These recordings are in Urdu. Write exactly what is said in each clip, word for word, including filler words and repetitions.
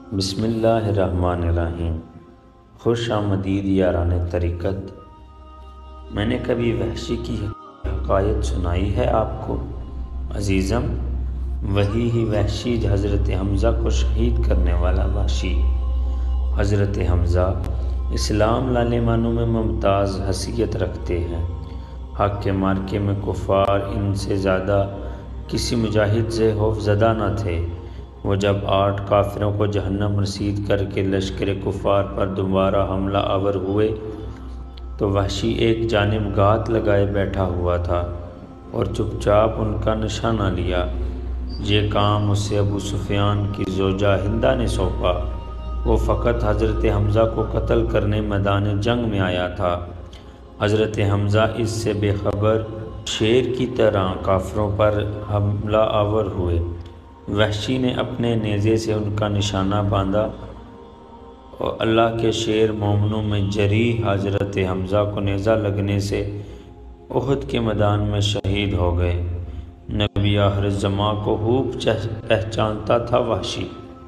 بسم اللہ الرحمن الرحیم۔ خوش آمدید یاران طریقت۔ میں نے کبھی وحشی کی حکایت سنائی ہے آپ کو عزیزم؟ وہی ہی وحشی حضرت حمزہ کو شہید کرنے والا وحشی۔ حضرت حمزہ اسلام لانے والوں میں ممتاز حیثیت رکھتے ہیں۔ حق کے مارکے میں کفار ان سے زیادہ کسی مجاہد سے خوف زدہ نہ تھے۔ وہ جب آٹھ کافروں کو جہنم رسید کر کے لشکر کفار پر دوبارہ حملہ آور ہوئے تو وحشی ایک جانب گھات لگائے بیٹھا ہوا تھا اور چپ چاپ ان کا نشانہ لیا۔ یہ کام اسے ابو سفیان کی زوجہ ہندہ نے سونپا۔ وہ فقط حضرت حمزہ کو قتل کرنے میدان جنگ میں آیا تھا۔ حضرت حمزہ اس سے بے خبر شیر کی طرح کافروں پر حملہ آور ہوئے۔ وحشی نے اپنے نیزے سے ان کا نشانہ باندھا اور اللہ کے شیر مومنوں میں جریح حضرت حمزہ کو نیزہ لگنے سے احد کے میدان میں شہید ہو گئے۔ نبی آخر الزماں کو خوب پہچانتا تھا وحشی۔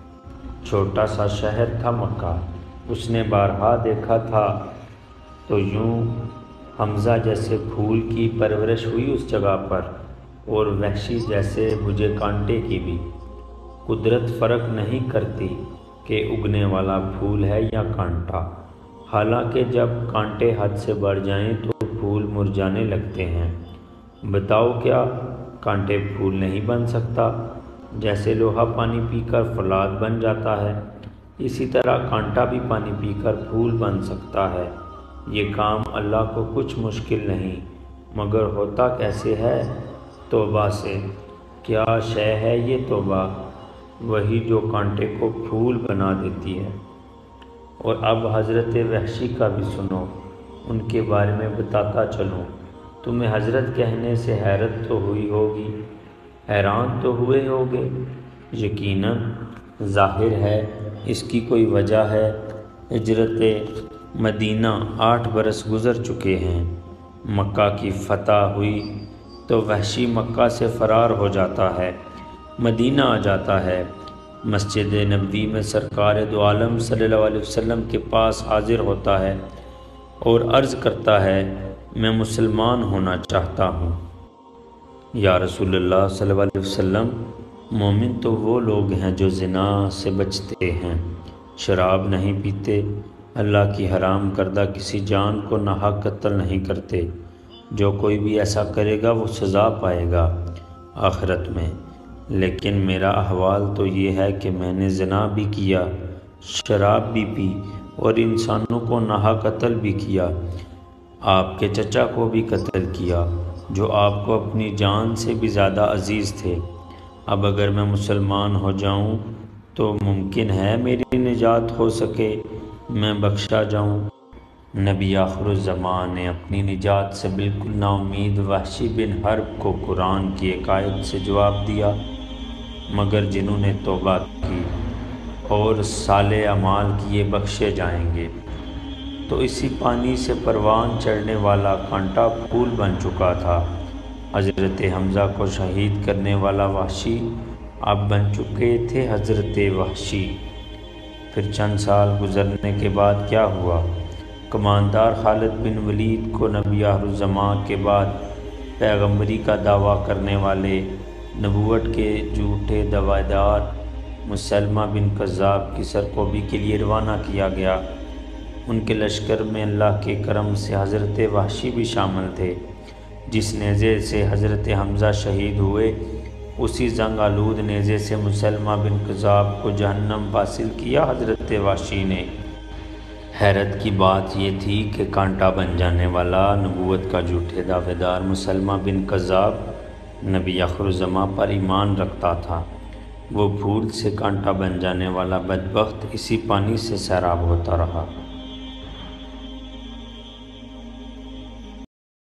چھوٹا سا شہر تھا مکہ، اس نے بارہا دیکھا تھا تو یوں حمزہ جیسے پھول کی پرورش ہوئی اس جگہ پر، اور وحشی جیسے بجے کانٹے کی بھی۔ قدرت فرق نہیں کرتی کہ اگنے والا پھول ہے یا کانٹا، حالانکہ جب کانٹے حد سے بڑھ جائیں تو پھول مرجھانے لگتے ہیں۔ بتاؤ کیا کانٹے پھول نہیں بن سکتا؟ جیسے لوہا پانی پی کر فولاد بن جاتا ہے، اسی طرح کانٹا بھی پانی پی کر پھول بن سکتا ہے۔ یہ کام اللہ کو کچھ مشکل نہیں، مگر ہوتا کیسے ہے؟ توبہ سے۔ کیا شے ہے یہ توبہ؟ وہی جو کانٹے کو پھول بنا دیتی ہے۔ اور اب حضرت وحشی کا بھی سنو، ان کے بارے میں بتاتا چلوں۔ تمہیں حضرت کہنے سے حیرت تو ہوئی ہوگی، حیران تو ہوئے ہوگے۔ یقیناً ظاہر ہے اس کی کوئی وجہ ہے۔ ہجرت مدینہ آٹھ برس گزر چکے ہیں۔ مکہ کی فتح ہوئی تو وحشی مکہ سے فرار ہو جاتا ہے، مدینہ آ جاتا ہے، مسجد نبوی میں سرکار دو عالم صلی اللہ علیہ وسلم کے پاس حاضر ہوتا ہے اور عرض کرتا ہے میں مسلمان ہونا چاہتا ہوں۔ یا رسول اللہ صلی اللہ علیہ وسلم، مومن تو وہ لوگ ہیں جو زنا سے بچتے ہیں، شراب نہیں پیتے، اللہ کی حرام کردہ کسی جان کو ناحق قتل نہیں کرتے۔ جو کوئی بھی ایسا کرے گا وہ سزا پائے گا آخرت میں۔ لیکن میرا احوال تو یہ ہے کہ میں نے زنا بھی کیا، شراب بھی پی اور انسانوں کو ناحق قتل بھی کیا۔ آپ کے چچا کو بھی قتل کیا جو آپ کو اپنی جان سے بھی زیادہ عزیز تھے۔ اب اگر میں مسلمان ہو جاؤں تو ممکن ہے میری نجات ہو سکے، میں بخشا جاؤں۔ نبی آخر الزماں نے اپنی نجات سے بالکل نا امید وحشی بن حرب کو قرآن کی ایک آیت سے جواب دیا، مگر جنہوں نے توبہ کی اور صالح اعمال کیے بخشے جائیں گے۔ تو اسی پانی سے پروان چڑھنے والا کانٹا پھول بن چکا تھا۔ حضرت حمزہ کو شہید کرنے والا وحشی اب بن چکے تھے حضرت وحشی۔ پھر چند سال گزرنے کے بعد کیا ہوا؟ کماندار خالد بن ولید کو نبی آخر الزماں کے بعد پیغمبری کا دعویٰ کرنے والے نبوت کے جھوٹے دعویٰ دار مسلمہ بن کذاب کی سرکوبی کے لیے روانہ کیا گیا۔ ان کے لشکر میں اللہ کے کرم سے حضرت وحشی بھی شامل تھے۔ جس نیزے سے حضرت حمزہ شہید ہوئے، اسی زنگ آلود نیزے سے مسلمہ بن کذاب کو جہنم واصل کیا حضرت وحشی نے۔ حیرت کی بات یہ تھی کہ کانٹا بن جانے والا نبوت کا جھوٹے دعوے دار مسلمہ بن کذاب نبی آخر الزماں پر ایمان رکھتا تھا۔ وہ پھول سے کانٹا بن جانے والا بدبخت اسی پانی سے سیراب ہوتا رہا۔